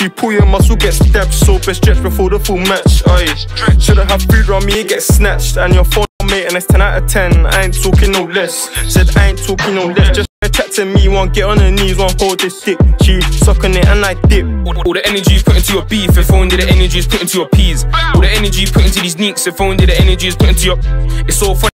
If you pull your muscle, get stabbed. So best stretch before the full match. Aye, shouldn't have food around me, it gets snatched. And your phone, mate, and it's 10 out of 10. I ain't talking no less. Said I ain't talking no less. Just chat to me, one get on her knees, one hold this dick. She sucking it and I dip. All the energy is put into your beef, if only the energy is put into your peas. All the energy put into these neeks, if only the energy is put into your... It's so funny.